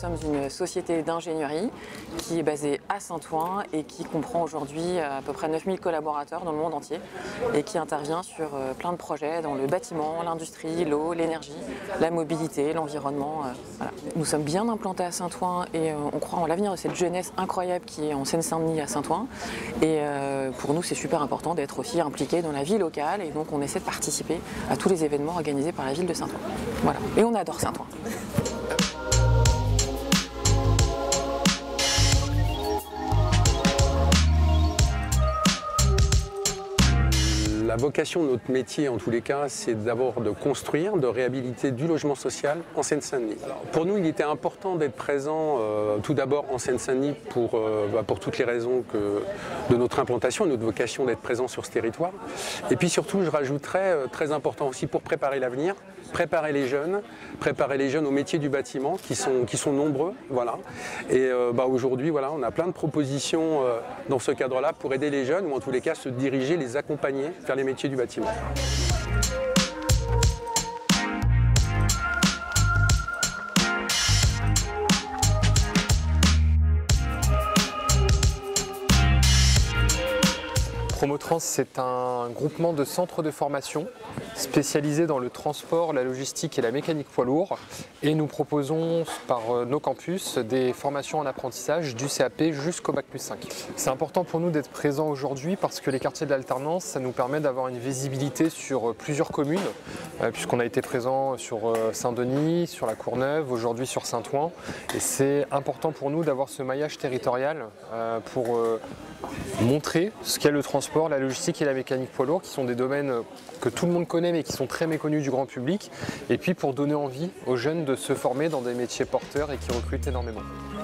sommes une société d'ingénierie qui est basée à Saint-Ouen et qui comprend aujourd'hui à peu près 9000 collaborateurs dans le monde entier et qui intervient sur plein de projets dans le bâtiment, l'industrie, l'eau, l'énergie, la mobilité, l'environnement. Voilà. Nous sommes bien implantés à Saint-Ouen et on croit en l'avenir de cette jeunesse incroyable qui est en Seine-Saint-Denis à Saint-Ouen. Et pour nous, c'est super important d'être aussi impliqués dans la vie locale et donc on essaie de participer à tous les événements organisés par la ville de Saint-Ouen. Voilà. Et on adore Saint-Ouen. La vocation de notre métier, en tous les cas, c'est d'abord de construire, de réhabiliter du logement social en Seine-Saint-Denis. Pour nous, il était important d'être présent tout d'abord en Seine-Saint-Denis pour toutes les raisons de notre implantation, notre vocation d'être présent sur ce territoire. Et puis surtout, je rajouterais, très important aussi pour préparer l'avenir, préparer les jeunes au métier du bâtiment qui sont nombreux. Voilà. Et aujourd'hui, voilà, on a plein de propositions dans ce cadre-là pour aider les jeunes ou en tous les cas se diriger, les accompagner vers les métiers du bâtiment. Promotrans, c'est un groupement de centres de formation spécialisés dans le transport, la logistique et la mécanique poids lourd. Et nous proposons par nos campus des formations en apprentissage du CAP jusqu'au Bac+5. C'est important pour nous d'être présents aujourd'hui parce que les quartiers de l'alternance, ça nous permet d'avoir une visibilité sur plusieurs communes, puisqu'on a été présent sur Saint-Denis, sur la Courneuve, aujourd'hui sur Saint-Ouen. Et c'est important pour nous d'avoir ce maillage territorial pour montrer ce qu'est le transport, la logistique et la mécanique poids lourd, qui sont des domaines que tout le monde connaît mais qui sont très méconnus du grand public, et puis pour donner envie aux jeunes de se former dans des métiers porteurs et qui recrutent énormément.